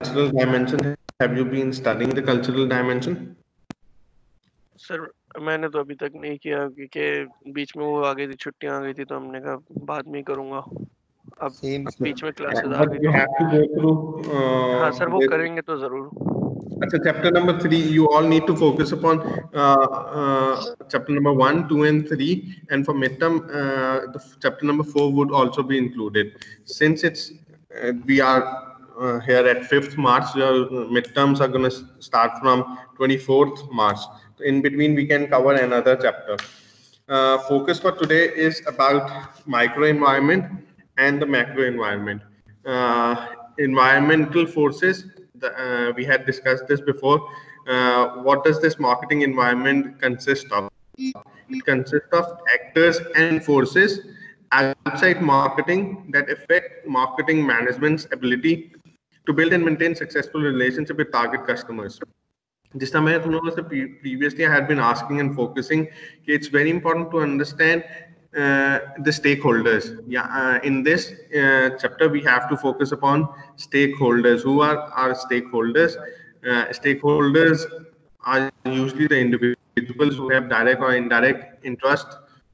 cultural dimension? Have you been studying the cultural dimension? Sir मैंने तो अभी तक नहीं किया क्योंकि बीच में वो आ गई थी, छुट्टियां आ गई थी, तो हमने कहा बाद में ही करूंगा। अब बीच में क्लासेस आ But गई you तो have to go through हाँ सर, वो this. करेंगे तो जरूर। Achha, chapter number 3, you all need to focus upon chapter number 1, 2, and 3. And for midterm, chapter number 4 would also be included. Since we are here at 5th March, your midterms are going to start from 24th March. In between, we can cover another chapter. Focus for today is about microenvironment and the macro environment. Environmental forces, we had discussed this before. What does this marketing environment consist of? It consists of actors and forces outside marketing that affect marketing management's ability to build and maintain successful relationship with target customers. This time I previously I had been asking and focusing, it's very important to understand the stakeholders. In this chapter, we have to focus upon stakeholders. Who are our stakeholders? Stakeholders are usually the individuals who have direct or indirect interest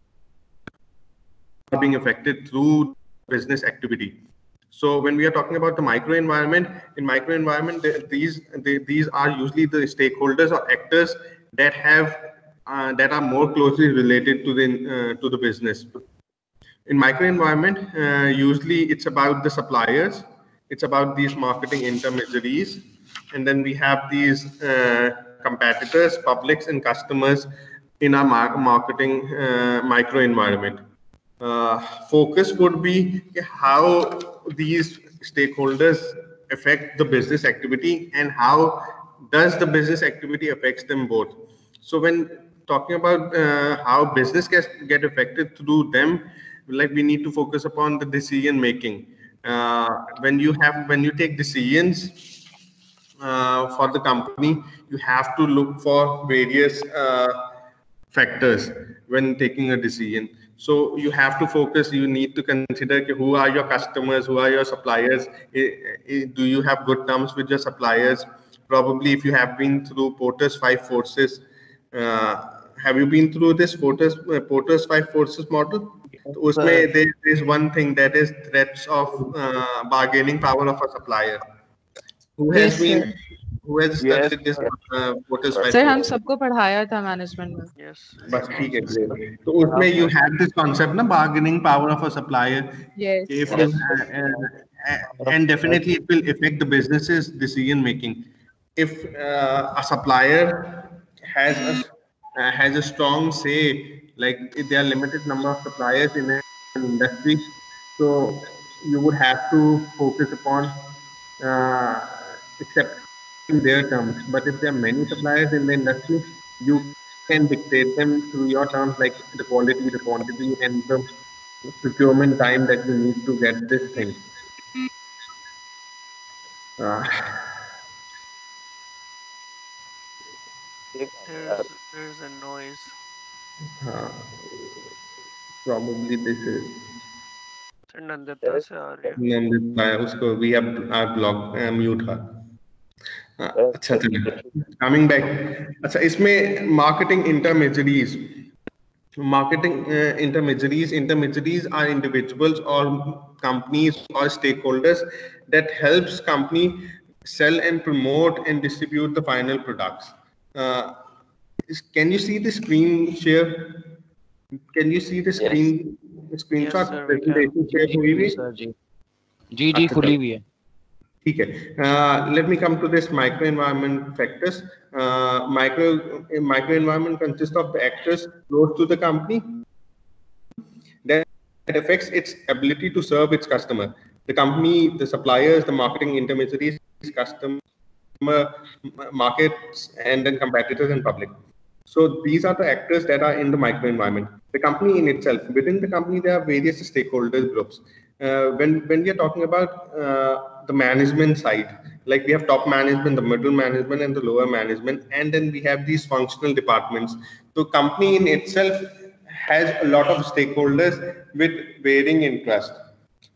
are being affected through business activity. So when we are talking about the microenvironment, in microenvironment, these are usually the stakeholders or actors that have that are more closely related to the business. In microenvironment, usually it's about the suppliers, it's about these marketing intermediaries, and then we have these competitors, publics, and customers in our marketing microenvironment. Focus would be how these stakeholders affect the business activity and how does the business activity affects them both. So when talking about how business get affected through them, like we need to focus upon the decision making. When you take decisions for the company, you have to look for various factors when taking a decision. So you have to focus, you need to consider who are your customers, who are your suppliers. Do you have good terms with your suppliers? Probably if you have been through Porter's 5 forces, have you been through this Porter's 5 forces model? तो उसमें there is one thing that is threats of bargaining power of a supplier. Who has been who has studied this Porter's 5 sir हम सबको पढ़ाया था management में। Yes. बस ठीक है, great. तो उसमें you have this concept ना bargaining power of a supplier. Yes. If you and definitely it will affect the business's decision making. If a supplier has a strong say, like if there are limited number of suppliers in an industry, so you would have to focus upon accepting their terms. But if there are many suppliers in the industry, you can dictate them through your terms, like the quality, the quantity, and the procurement time that you need to get this thing. There's a noise. Probably this is sir Nandita से आ रही है। नंदिता, उसको we have block mute her. अच्छा चलिए, coming back. अच्छा, इसमें marketing intermediaries are individuals or companies or stakeholders that helps company sell and promote and distribute the final products. Can you see the screen share? Can you see the screen screenshot? Yes, sir, we can. presentation share हुई भी? जी खुली हुई है। ठीक है. Let me come to this microenvironment factors. Microenvironment consists of the actors close to the company that affects its ability to serve its customer. The company, the suppliers, the marketing intermediaries, customer markets, and then competitors and public. So these are the actors that are in the microenvironment. The company in itself, within the company, there are various stakeholder groups. When we are talking about the management side, like we have top management, the middle management, and the lower management, and then we have these functional departments. So company in itself has a lot of stakeholders with varying interest.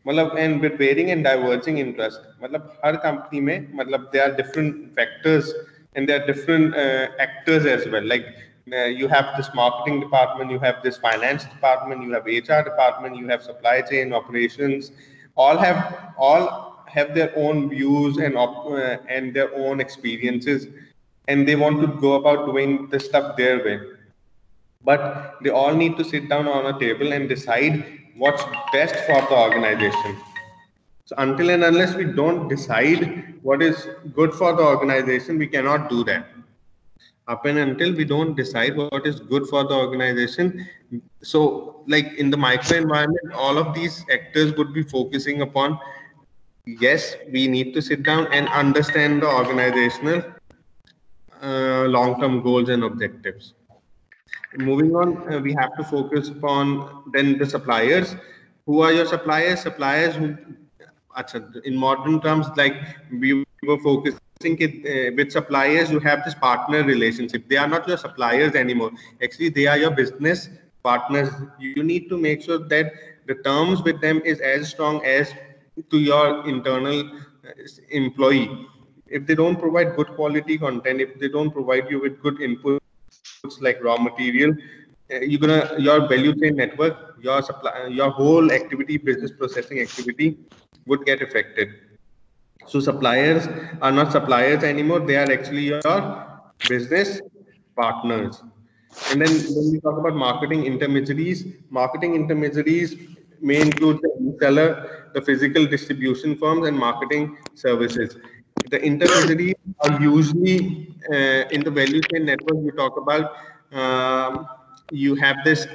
मतलब and with varying and diverging interest. मतलब हर company में मतलब there are different factors and there are different actors as well. Like you have this marketing department, you have this finance department, you have HR department, you have supply chain operations. All have their own views and their own experiences, and they want to go about doing the stuff their way. But they all need to sit down on a table and decide what's best for the organization. So until and unless we don't decide what is good for the organization, we cannot do that. Up and until we don't decide what is good for the organization, so like in the micro environment, all of these actors would be focusing upon, yes, we need to sit down and understand the organizational long-term goals and objectives. Moving on, we have to focus upon then the suppliers. Who are your suppliers? Suppliers who, in modern terms, like we were focusing with suppliers, you have this partner relationship. They are not your suppliers anymore. Actually, they are your business partners. You need to make sure that the terms with them is as strong as to your internal employee. If they don't provide good quality content, if they don't provide you with good inputs like raw material, your value chain network, your supply, your whole activity, business processing activity would get affected. So suppliers are not suppliers anymore. They are actually your business partners. And then when we talk about marketing intermediaries may include the reseller, the physical distribution firms, and marketing services. The intermediaries are usually in the value chain network we talk about. You have this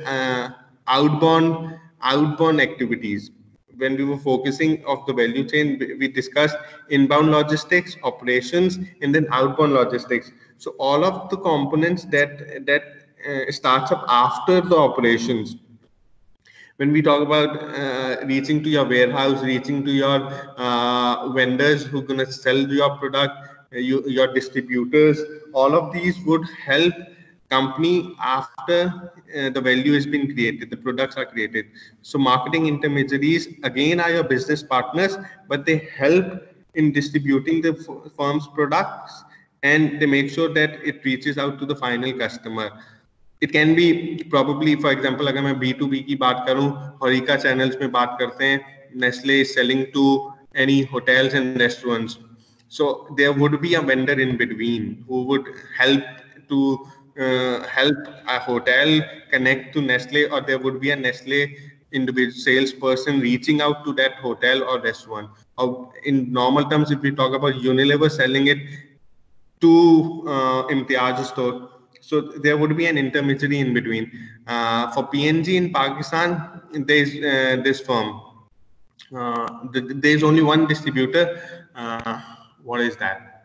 outbound activities. When we were focusing of the value chain, we discussed inbound logistics, operations, and then outbound logistics. So all of the components that starts up after the operations. When we talk about reaching to your warehouse, reaching to your vendors who are going to sell your product, your distributors, all of these would help company after the value has been created, the products are created. So marketing intermediaries again are your business partners, but they help in distributing the firm's products, and they make sure that it reaches out to the final customer. It can be probably, for example, अगर मैं B2B की बात करूं, Horeca channels में बात करते हैं, Nestle is selling to any hotels and restaurants. So there would be a vendor in between who would help to help a hotel connect to Nestle, or there would be a Nestle individual salesperson reaching out to that hotel or restaurant. Or in normal terms, if we talk about Unilever selling it to Imtiaz store, so there would be an intermediary in between. For PNG in Pakistan, there's this firm. There's only one distributor. What is that?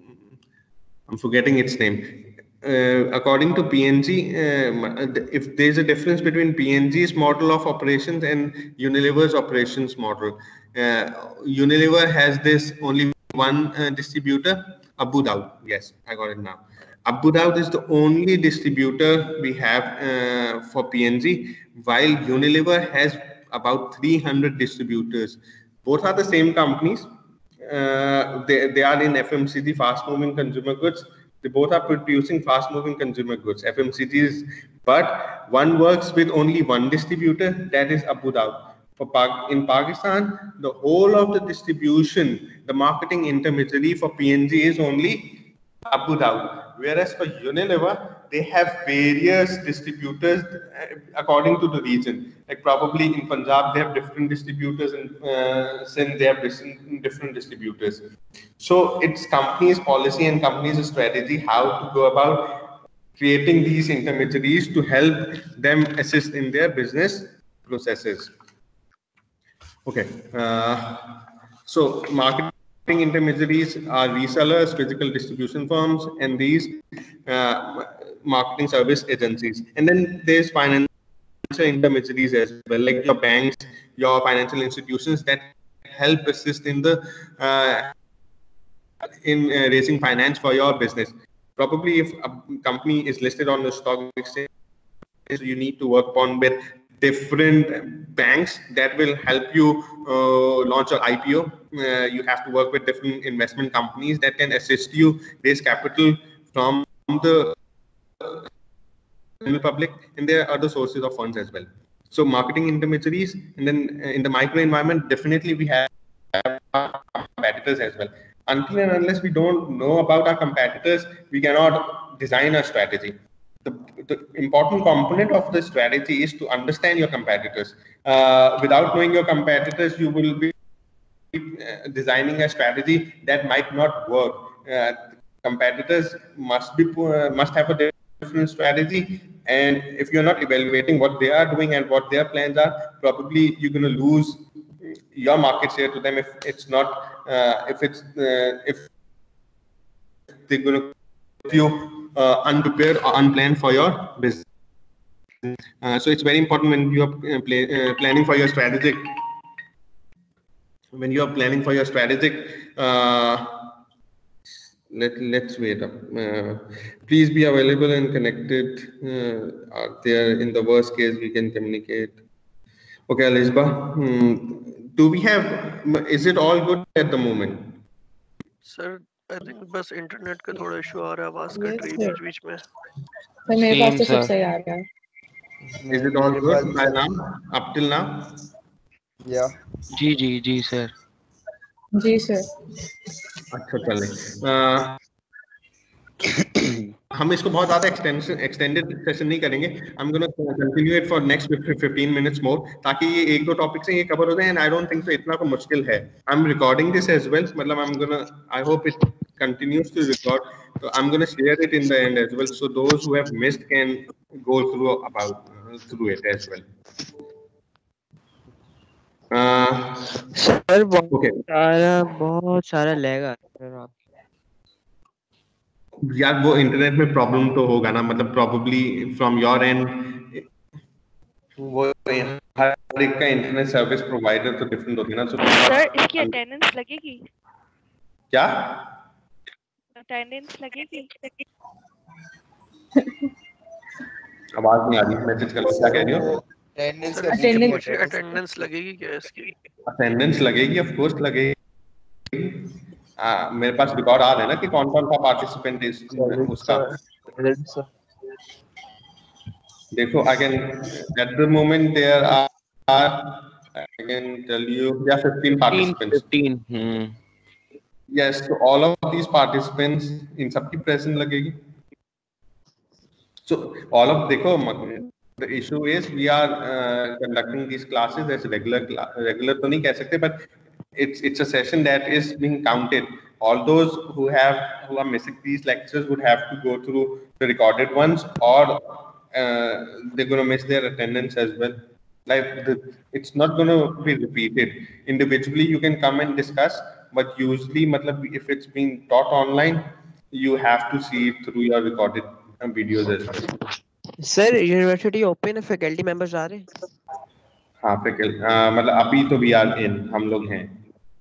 I'm forgetting its name. According to PNG, if there's a difference between PNG's model of operations and Unilever's operations model, Unilever has this only one distributor, Abu Dhabi. Yes, I got it now. Abu Dhabi is the only distributor we have for PNG, while Unilever has about 300 distributors. Both are the same companies. They are in FMCG, fast-moving consumer goods. They both are producing fast-moving consumer goods, FMCGs, but one works with only one distributor, that is Abu Dhabi. In Pakistan, the whole of the distribution, the marketing intermediary for PNG is only Abu Dhabi. Whereas for Unilever, they have various distributors according to the region. Like probably in Punjab, they have different distributors, and Sindh, they have different distributors. So it's company's policy and company's strategy how to go about creating these intermediaries to help them assist in their business processes. Okay. So marketing intermediaries are resellers, physical distribution firms, and these marketing service agencies. And then there's financial intermediaries as well, like your banks, your financial institutions that help assist in the raising finance for your business. Probably if a company is listed on the stock exchange, you need to work on with different banks that will help you launch your IPO. You have to work with different investment companies that can assist you raise capital from the public, and there are other sources of funds as well. So marketing intermediaries, and then in the micro environment, definitely we have competitors as well. Until and unless we don't know about our competitors, we cannot design a strategy. The important component of the strategy is to understand your competitors. Without knowing your competitors, you will be designing a strategy that might not work. Competitors must have a different strategy, and if you're not evaluating what they are doing and what their plans are, probably you're going to lose your market share to them if it's not if they're going to put you unprepared or unplanned for your business. So it's very important when you are planning for your strategic. When you are planning for your strategic, let's wait up. Please be available and connected out there. In the worst case, we can communicate. Okay, Alizba, do we have? Is it all good at the moment? Sir I think बस internet का थोड़ा issue आ रहा है, आवाज cut रही है बीच में। Sir मेरे पास तो सब सही आ रहा है। Is it all good by now? Up till now? Yeah. जी सर। जी सर। अच्छा चले। हम इसको बहुत ज्यादा एक्सटेंडेड सेशन नहीं करेंगे। I'm gonna continue it for next 15 minutes more, ताकि ये एक दो टॉपिक से ये कवर हो जाए, and I don't think so इतना को मुश्किल है। I'm recording this as well, मतलब I hope it continues to record, so I'm gonna share it in the end as well, so those who have missed can go through it as well. Sir okay. बहुत सारा lag आ रहा है यार, वो internet में problem तो होगा ना, मतलब प्रोबेबली फ्रॉम योर एंड, वो हर एक का इंटरनेट सर्विस प्रोवाइडर तो डिफरेंट होती है ना। सर इसकी अटेंडेंस लगेगी क्या? अटेंडेंस लगेगी? आवाज नहीं आ रही, मैसेज कर लो, क्या कह रही हो? अटेंडेंस लगेगी क्या इसकी? अटेंडेंस लगेगी, ऑफ कोर्स लगेगी। मेरे पास रिकॉर्ड आ रहा है ना कि कौन कौन सा पार्टिसिपेंट है उसका। देखो, I can at the moment there are, I can tell you, या 15 पार्टिसिपेंट्स। 15 यस, तो ऑल ऑफ दीस पार्टिसिपेंट्स, इन सबकी प्रेजेंस लगेगी। सो ऑल ऑफ, देखो, the issue is we are conducting these classes as regular तो नहीं कह सकते, but it's a session that is being counted. All those who are missing these lectures would have to go through the recorded ones, or they're going to miss their attendance as well. Like it's not going to be repeated. Individually you can come and discuss, but usually if it's being taught online, you have to see it through your recorded videos as well. Sir university open है, faculty members आ रहे हैं? हाँ, faculty मतलब अभी तो we are in, हम लोग हैं।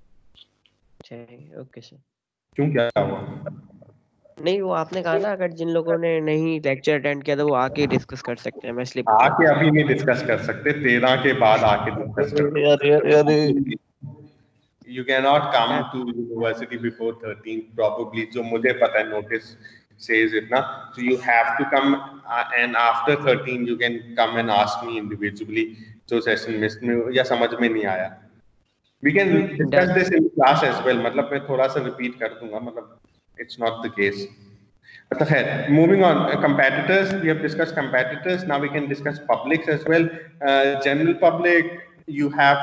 Okay sir. क्यों, क्या हुआ? नहीं, वो आपने कहा ना अगर जिन लोगों ने नहीं लेक्चर अटेंड किया तो वो आके डिस्कस कर सकते हैं, मैं इसलिए आके अभी नहीं डिस्कस कर सकते, 13 के बाद आके डिस्कस कर। You cannot come to university before 13 probably, जो मुझे पता है, notice says it na, so you have to come and after 13 you can come and ask me individually जो session missed में या समझ में नहीं आया। We can discuss this in class as well, मतलब मैं थोड़ा सा repeat कर दूंगा, मतलब it's not the case. अच्छा खैर, moving on, competitors, we have discussed competitors, now we can discuss publics as well. General public, you have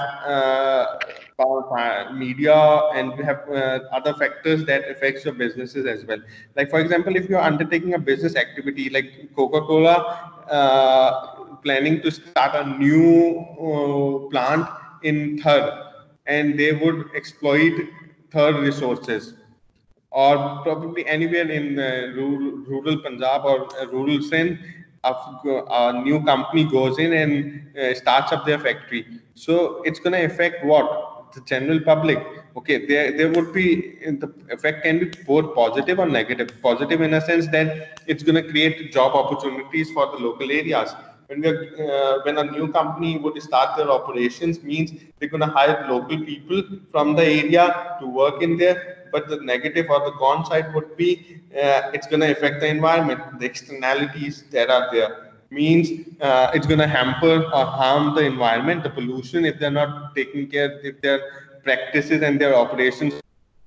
media, and you have other factors that affects your businesses as well. Like for example, if you're undertaking a business activity like Coca-Cola planning to start a new plant in Thar, and they would exploit Thar resources, or probably anywhere in rural Punjab or rural Sindh, a new company goes in and starts up their factory. So it's going to affect what? The general public. Okay, there would be, the effect can be both positive or negative. Positive in a sense that it's going to create job opportunities for the local areas. When a new company would start their operations, means they're going to hire local people from the area to work in there. But the negative or the con side would be it's going to affect the environment, the externalities that are there. Means it's going to hamper or harm the environment, the pollution, if they're not taking care, if their practices and their operations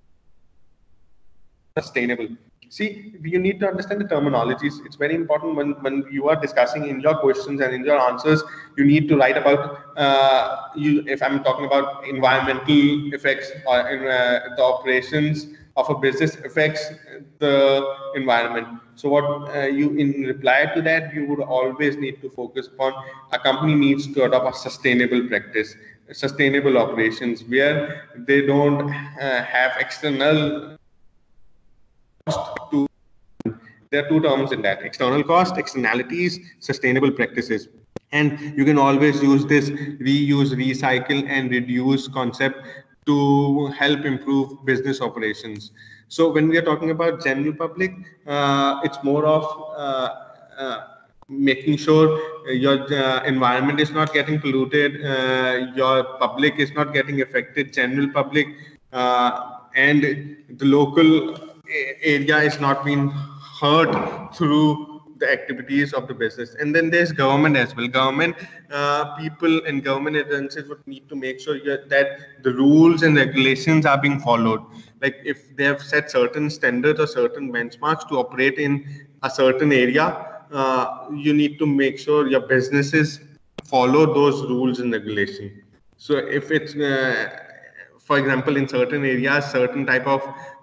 sustainable. See, you need to understand the terminologies. It's very important when you are discussing in your questions and in your answers, you need to write about, if I'm talking about environmental effects or in, the operations of a business affects the environment. So what you, in reply to that, you would always need to focus upon a company needs to adopt a sustainable practice, sustainable operations where they don't have external to. There are two terms in that: external cost, externalities, sustainable practices. And you can always use this reuse, recycle, and reduce concept to help improve business operations. So when we are talking about general public, it's more of making sure your environment is not getting polluted, your public is not getting affected, general public, and the local area is not being hurt through the activities of the business. And then there's government as well. Government people and government agencies would need to make sure that the rules and regulations are being followed. Like if they have set certain standards or certain benchmarks to operate in a certain area, you need to make sure your businesses follow those rules and regulations. So if it's for example, in certain areas, certain type of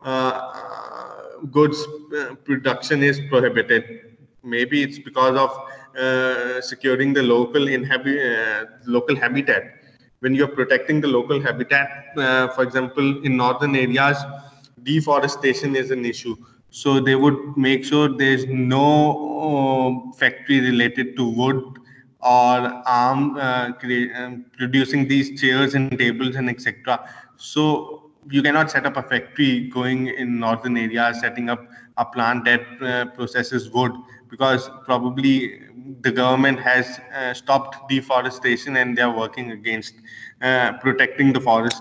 goods production is prohibited. Maybe it's because of securing the local local habitat. When you're protecting the local habitat, for example, in northern areas, deforestation is an issue. So they would make sure there's no factory related to wood or producing these chairs and tables and etc. So you cannot set up a factory going in northern areas, setting up a plant that processes wood, because probably the government has stopped deforestation and they are working against protecting the forest.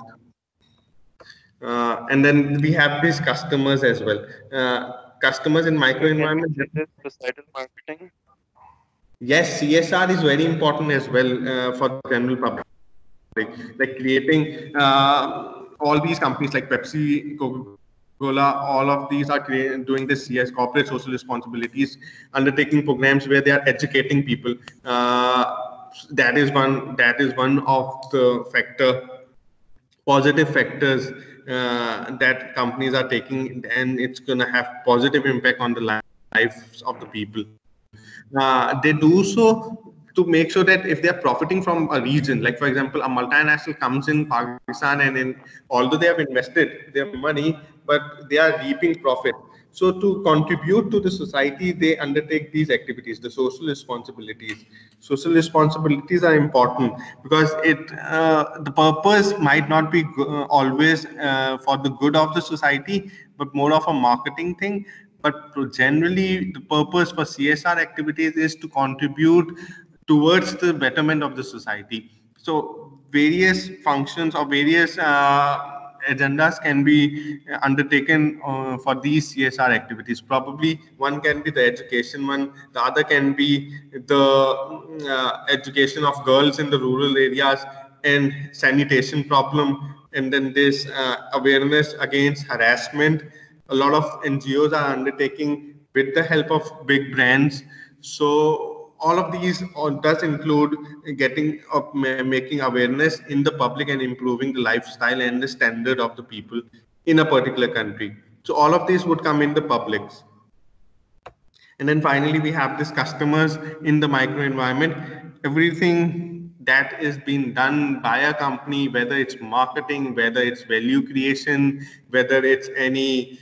And then we have these customers as well. Customers in micro environment. Societal marketing. Yes, CSR is very important as well for the general public. Like creating all these companies like Pepsi, Coca-Cola, all of these are doing this corporate social responsibilities, undertaking programs where they are educating people. That is one of the positive factors that companies are taking, and it's going to have positive impact on the lives of the people. They do so to make sure that if they are profiting from a region, like for example, a multinational comes in Pakistan and although they have invested their money, but they are reaping profit. So to contribute to the society, they undertake these activities, the social responsibilities. Social responsibilities are important because the purpose might not be always for the good of the society, but more of a marketing thing. But generally, the purpose for CSR activities is to contribute towards the betterment of the society. So various functions or various agendas can be undertaken for these CSR activities. Probably one can be the education one, the other can be the education of girls in the rural areas and sanitation problem, and then this awareness against harassment. A lot of NGOs are undertaking with the help of big brands. So all of these does include making awareness in the public and improving the lifestyle and the standard of the people in a particular country. So all of these would come in the publics. And then finally, we have this customers in the micro environment. Everything that is being done by a company, whether it's marketing, whether it's value creation, whether it's any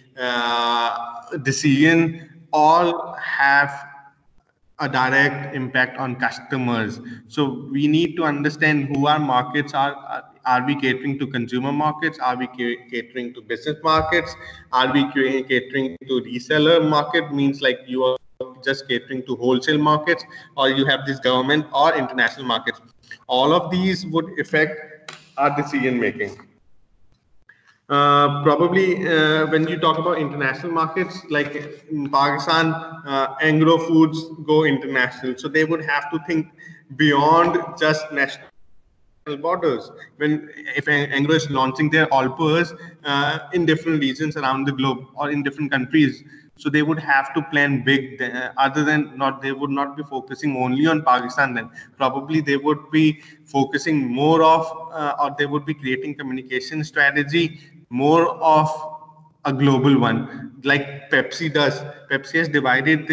decision, all have a direct impact on customers. So we need to understand who our markets are. Are we catering to consumer markets? Are we catering to business markets? Are we catering to reseller market? Means like you are just catering to wholesale markets, or you have this government or international markets. All of these would affect our decision making. Probably when you talk about international markets, like in Pakistan, Anglo Foods go international, so they would have to think beyond just national borders. If Anglo is launching their Alpers in different regions around the globe or in different countries, so they would have to plan big. Other than not, they would not be focusing only on Pakistan. Then probably they would be focusing more of, or they would be creating communication strategy more of a global one, like Pepsi does. Pepsi has divided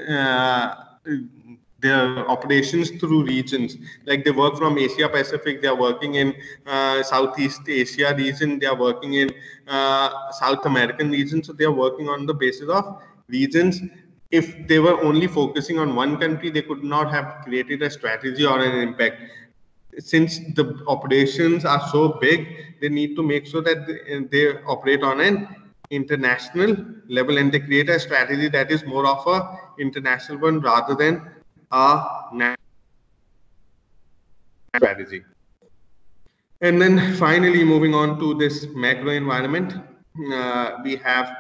their operations through regions. Like they work from Asia Pacific, they are working in Southeast Asia region, they are working in South American region. So they are working on the basis of regions. If they were only focusing on one country, they could not have created a strategy or an impact. Since the operations are so big, they need to make sure that they operate on an international level, and they create a strategy that is more of a international one rather than a national strategy. And then finally, moving on to this macro environment, we have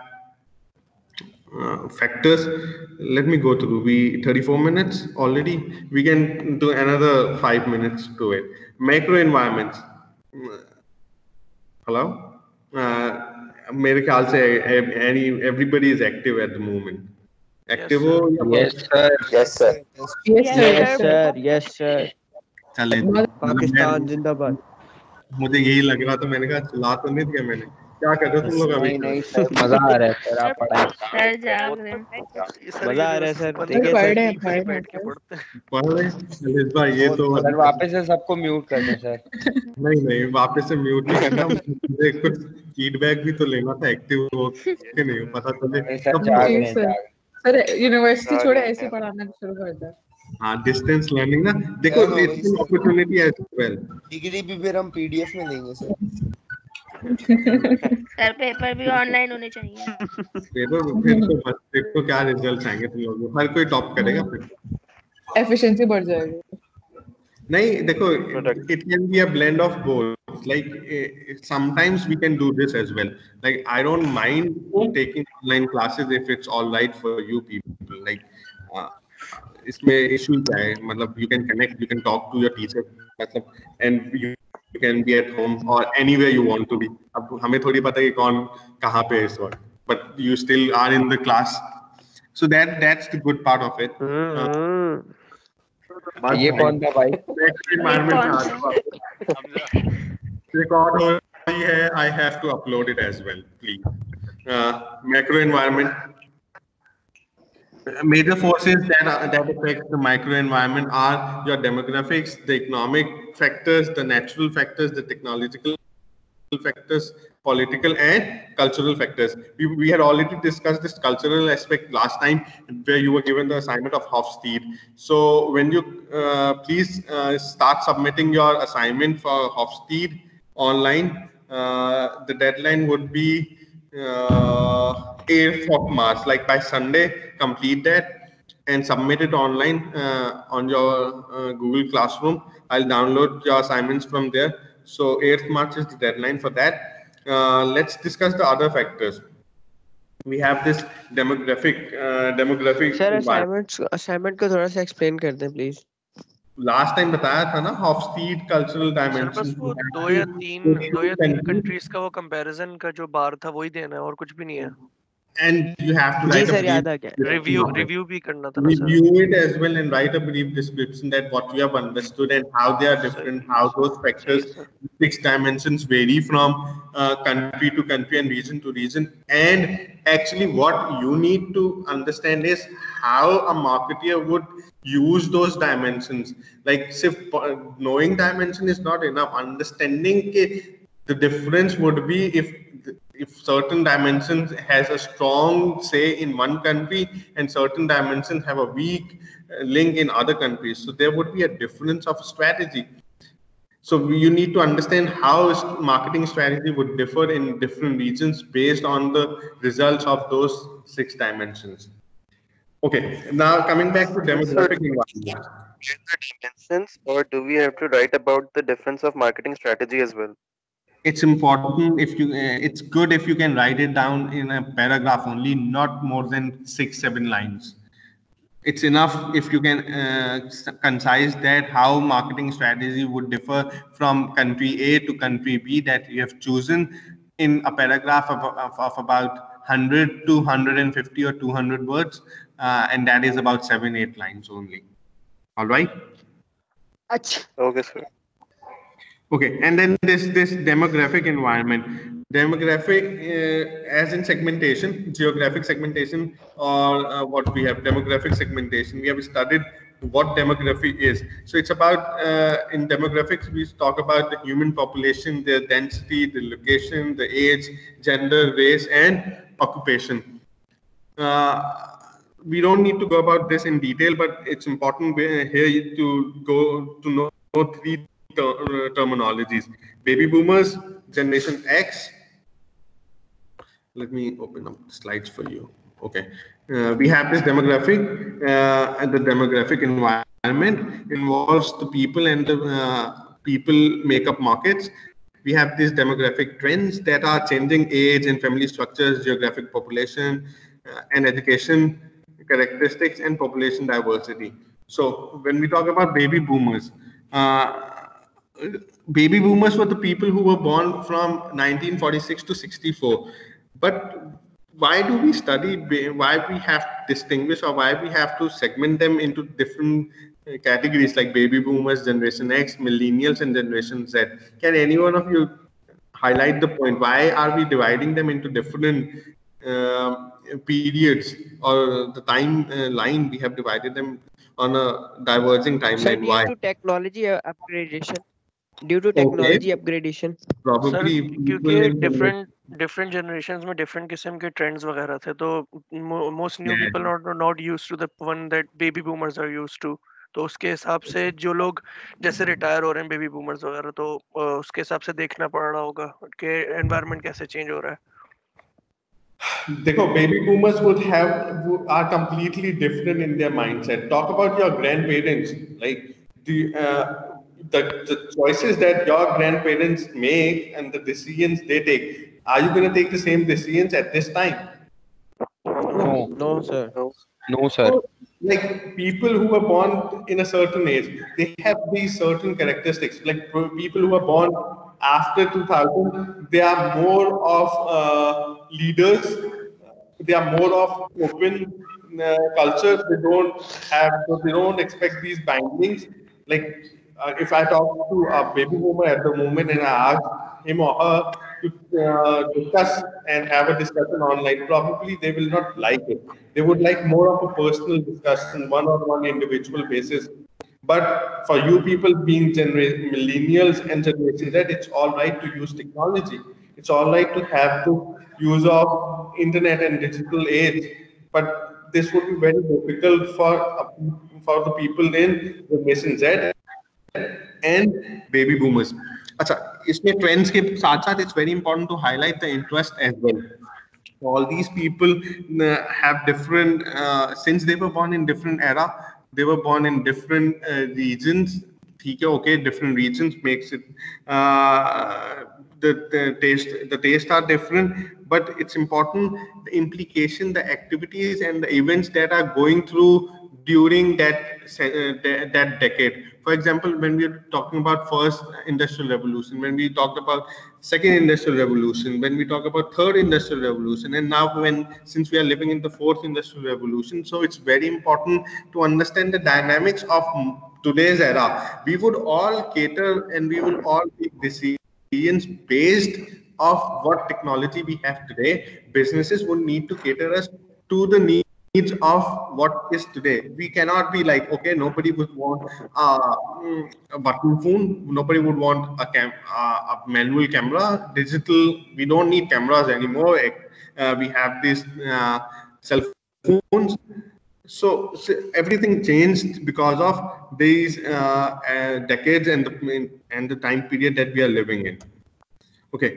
factors. Let me go through. 34 minutes already. We can do another 5 minutes to it. Macro environments. Hello. मेरे ख्याल से everybody is active at the moment. Active हो या Yes, sir. Yes, sir. Yes, sir. चले पाकिस्तान जिंदाबाद. मुझे यही लग रहा था, मैंने कहा चला तो नहीं दिया मैंने. क्या कर रहे हो तुम लोग अभी? नहीं सर, मजा आ रहा है सर, आप पढ़ाई. सर जाग रहे हैं। मजा आ रहा है सर. ठीक है पढ़ सर, रहे हैं, ठीक है, पढ़ बैठ के रहे हैं। पढ़ते हैं। पढ़ रहे हैं इस बार ये तो सर वापस से सबको म्यूट कर दें सर. नहीं वापस से म्यूट नहीं करना. मुझे कुछ फीडबैक भी तो लेना था, एक्टिव हो कि नहीं पता चले. नहीं सर, जाग रहे हैं, सर जाग. सर यूनिवर्सिटी छोड़े ऐसे पढ़ाना शुरू कर दिया. हाँ, डिस्टेंस लर्निंग ना. देखो it's an opportunity as well. Degree भी फिर हम पीडीएफ में लेंगे सर. सर पेपर भी ऑनलाइन होने चाहिए। पेपर फिर तो बस देखो क्या रिजल्ट आएंगे तुम लोगों. हर कोई टॉप करेगा फिर. एफिशिएंसी बढ़ जाएगी. नहीं देखो, it can be a blend of both. Like sometimes we can do this as well. Like I don't mind taking online classes if it's all right for you people. Like इसमें issue क्या है? मतलब you can connect, you can talk to your teacher, मतलब and you can be at home or anywhere you want to be. अब हमें थोड़ी पता है कि कौन कहाँ पे है इस वक्त, but you still are in the class. So that's the good part of it. ये कौन था भाई? रिकॉर्ड हो रही है. I have to upload it as well, please. Macro environment. Major forces that affect the micro environment are your demographics, the economic factors, the natural factors, the technological factors, political and cultural factors. We had already discussed this cultural aspect last time, where you were given the assignment of Hofstede. So when you please start submitting your assignment for Hofstede online, the deadline would be 8th of March. Like by Sunday, complete that and submit it online on your Google Classroom. I'll download your assignments from there. So 8th March is the deadline for that. Let's discuss the other factors. We have this demographic. Sir assignment को थोड़ा सा explain कर दें please. Last time बताया था ना, Hofstede cultural sir dimension. बस वो दो या तीन कंट्रीज का वो कंपैरिजन का जो बार था वही देना है और कुछ भी नहीं है. And you have to जी write सर याद a आ गया. रिव्यू भी करना था ना sir. review it as well and write a brief description that what we have understood and how they are different, how those factors, 6 dimensions vary from country to country and region to region. And actually what you need to understand is how a marketer would use those dimensions. Like knowing dimension is not enough. Understanding the difference would be if certain dimensions has a strong say in one country and certain dimensions have a weak link in other countries. So there would be a difference of strategy. So you need to understand how marketing strategy would differ in different regions based on the results of those 6 dimensions. Okay, now coming back to demographic environment. The dimensions, or do we have to write about the difference of marketing strategy as well? It's important if you, it's good if you can write it down in a paragraph only, not more than 6-7 lines. It's enough if you can concise that how marketing strategy would differ from country A to country B that you have chosen in a paragraph of about 100 to 150 or 200 words, and that is about 7-8 lines only. All right. Okay, sir. Okay, and then this demographic environment, demographic as in segmentation, geographic segmentation, or what we have demographic segmentation. We have studied what demography is. So it's about in demographics we talk about the human population, the density, the location, the age, gender, race, and occupation. We don't need to go about this in detail, but it's important here to go to know three terminologies: baby boomers, generation X. Let me open up the slides for you. Okay, we have this demographic, and the demographic environment involves the people, and the people make up markets. We have these demographic trends that are changing age and family structures, geographic population, and education characteristics, and population diversity. So when we talk about baby boomers, baby boomers were the people who were born from 1946 to 64. But why do we study, why we have to distinguish, or why we have to segment them into different categories like baby boomers, generation X, millennials, and generation Z? Can any one of you highlight the point? Why are we dividing them into different periods, or the time line we have divided them on a diverging timeline? Why? Due to technology upgradation. Due to technology upgradation. Probably क्योंकि different generations में different किस्म के trends वगैरह थे, तो most new people are not used to the one that baby boomers are used to. तो उसके हिसाब से जो लोग जैसे रिटायर हो रहे हैं बेबी बूमर्स वगैरह, तो उसके हिसाब से देखना पड़ रहा होगा कि एनवायरनमेंट कैसे चेंज हो रहा है. देखो, baby boomers are completely different in their mindset. Talk about your grandparents, like the choices that your grandparents make and the decisions they take. Are you going to take the same decisions at this time? No, sir. No, sir. So, like people who were born in a certain age, they have these certain characteristics. Like people who were born after 2000, they are more of leaders. They are more of open cultures. They don't expect these bindings. Like if I talk to a baby boomer at the moment and I ask him or her to discuss and have a discussion online, probably they will not like it. They would like more of a personal discussion, one-on-one individual basis. But for you people being millennials and generation Z, it's all right to use technology. It's all right to have the use of internet and digital age. But this would be very difficult for the people in generation Z and baby boomers. अच्छा, इसमें trends के साथ-साथ it's very important to highlight the interest as well. All these people have different, since they were born in different era, they were born in different regions. Okay, different regions makes it the taste are different, but it's important the implication, the activities, and the events that are going through during that decade. For example, when we're talking about first industrial revolution, when we talked about second industrial revolution, when we talk about third industrial revolution, and now since we are living in the fourth industrial revolution, so it's very important to understand the dynamics of today's era. We would all cater and we will all make decisions based off what technology we have today. Businesses would need to cater us to the needs of what is today. We cannot be like, okay, nobody would want a button phone, nobody would want a manual camera, digital. We don't need cameras anymore. We have these cell phones. So everything changed because of these decades and the time period that we are living in. Okay.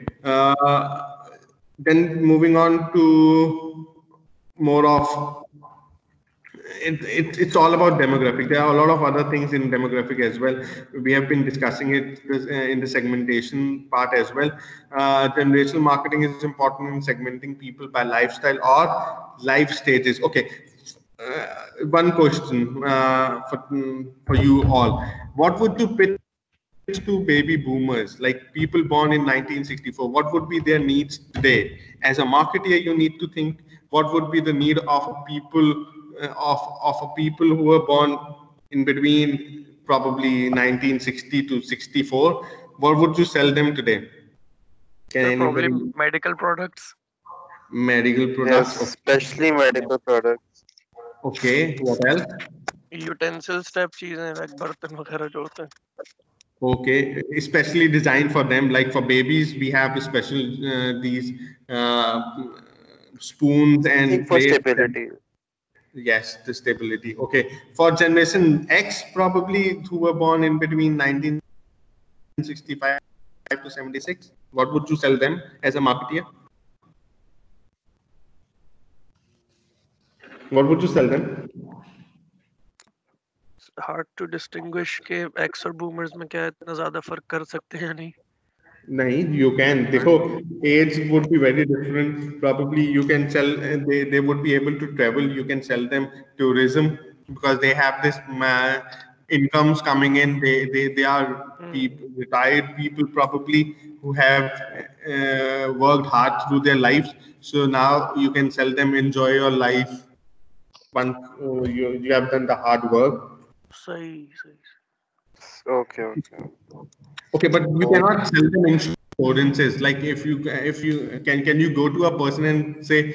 Then moving on to more of It's all about demographic. There are a lot of other things in demographic as well. We have been discussing it in the segmentation part as well. Generational marketing is important in segmenting people by lifestyle or life stages. Okay, one question for you all. What would you pitch to baby boomers, like people born in 1964? What would be their needs today? As a marketer, you need to think what would be the need of people of a people who were born in between probably 1960 to 64. What would you sell them today? Can Probably anybody? medical products. Medical Yes, products. especially medical products. Okay. What else? Utensils type चीजें like बर्तन वगैरह जो होते हैं. Okay, especially designed for them. Like for babies, we have special these spoons and Think for plates. stability. Yes, the stability. Okay, for Generation X, probably who were born in between 1965 to 76, what would you sell them as a marketeer? What would you sell them? It's hard to distinguish के X और boomers में क्या इतना ज़्यादा फर्क कर सकते हैं या नहीं. Nahi, you can. देखो, age would be very different. Probably you can sell. They would be able to travel. You can sell them tourism because they have this incomes coming in. They are people, retired people probably who have worked hard through their lives. So now you can sell them. Enjoy your life. Once you have done the hard work. सही. Okay. Okay, but you cannot sell them insurances. Like if you can you go to a person and say,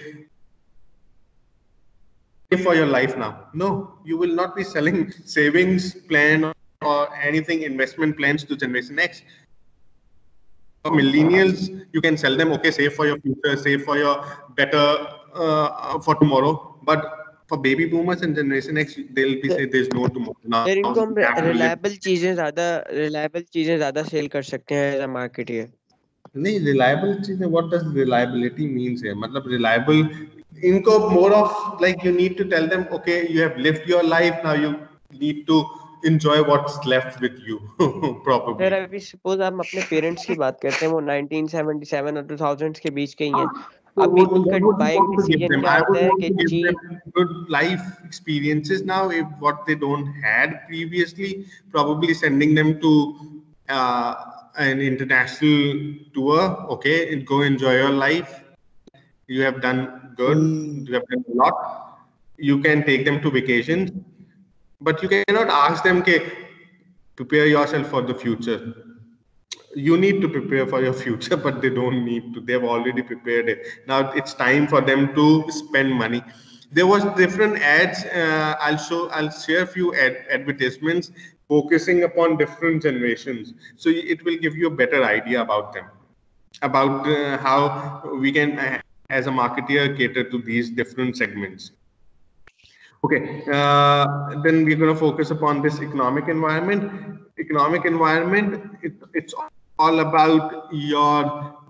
"Pay for your life now"? No, you will not be selling savings plan or anything investment plans to Generation X. For millennials, you can sell them, okay, save for your future, save for your better for tomorrow. But for baby boomers and Generation X, they'll be say there's no tomorrow. Now sir इनको हम we have to live. reliable चीजें ज्यादा cell कर सकते हैं as a marketer. नहीं, reliable चीजें, what does reliability means here? मतलब reliable इनको more of like you need to tell them, okay, you have lived your life, now you need to enjoy what's left with you. Probably. Sir अभी suppose हम अपने parents की बात करते हैं, वो 1977 और 2000 के बीच के ही हैं. So अभी what उनका would you buying want to give decision them? क्या I would आता है want कि to give जी them good life experiences now, if what they don't had previously, probably sending them to an international tour. Okay, and go enjoy your life. You have done good. You have done a lot. You can take them to vacations, but you cannot ask them, "Okay, prepare yourself for the future." You need to prepare for your future, but they don't need to. They've already prepared it. Now it's time for them to spend money. There was different ads. I'll share a few advertisements focusing upon different generations, so it will give you a better idea about them, about how we can, as a marketer, cater to these different segments. Okay, then we're going to focus upon this economic environment. Economic environment, it's all about your,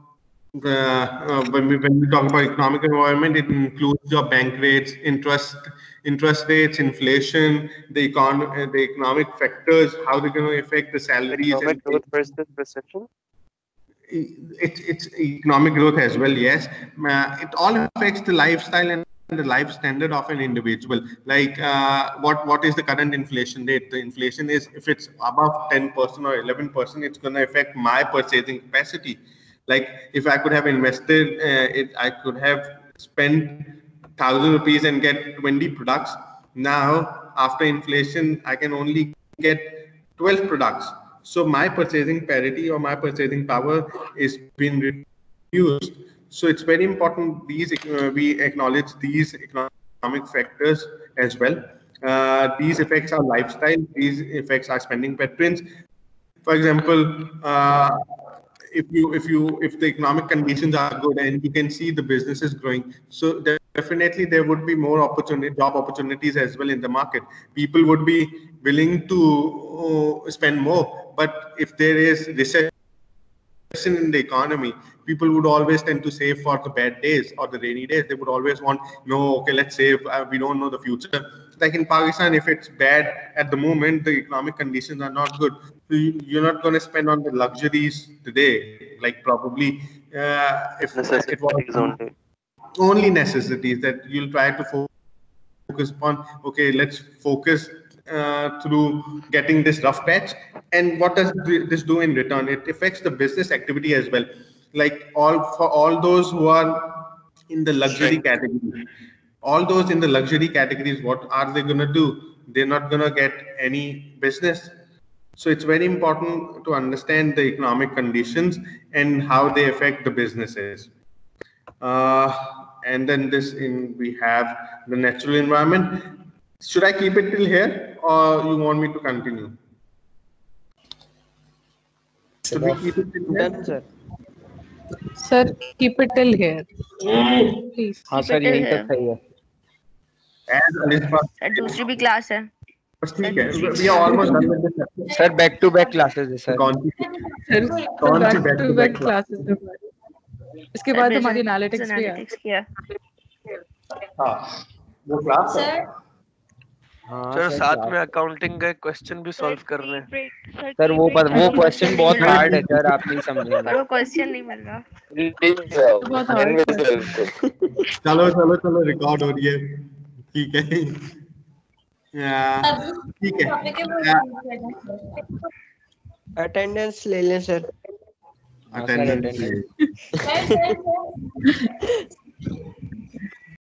when we talk about economic environment, it includes your bank rates, interest rates, inflation, the economic factors, how they're going to affect the salaries. Economic growth versus recession. It's economic growth as well, yes. It all affects the lifestyle and the life standard of an individual. Like what is the current inflation rate? The inflation is, if it's above 10% or 11%, it's going to affect my purchasing capacity. Like if I could have invested I could have spent 1,000 rupees and get 20 products. Now after inflation, I can only get 12 products. So my purchasing parity or my purchasing power is being reduced. So it's very important we acknowledge these economic factors as well. These affects our lifestyle. These affects our spending patterns. For example, if the economic conditions are good and you can see the business is growing, so definitely there would be more job opportunities as well in the market. People would be willing to spend more. But if there is recession in the economy, people would always tend to save for the bad days or the rainy days. They would always want, no, okay, let's save. We don't know the future. Like in Pakistan, if it's bad at the moment, the economic conditions are not good. So you're not going to spend on the luxuries today. Like probably if it was only necessities, that you'll try to focus upon, okay, let's focus through getting this rough patch. And what does this do in return? It affects the business activity as well. Like for all those who are in the luxury category, all those in the luxury categories, what are they going to do? They're not going to get any business. So it's very important to understand the economic conditions and how they affect the businesses. And then we have the natural environment. Should I keep it till here, or you want me to continue? Should we keep it till here? Done, sir. Sir, keep it till here. Please. हाँ sir यही तक सही है. As Alispa, sir दूसरी भी class है. बस ठीक है. We are almost done with this. Sir back to back classes है sir. Sir, back to back classes. इसके बाद हमारी एनालिटिक्स भी है. एनालिटिक्स किया. हाँ, वो क्लास है. सर साथ में अकाउंटिंग का क्वेश्चन भी सॉल्व करने हैं. सर वो क्वेश्चन बहुत हार्ड है सर, आप नहीं समझेंगे. पर वो क्वेश्चन नहीं मिल रहा. बहुत hard है. चलो रिकॉर्ड हो रही है. ठीक है. ठीक है. अटेंडेंस ले लें सर. Attendance.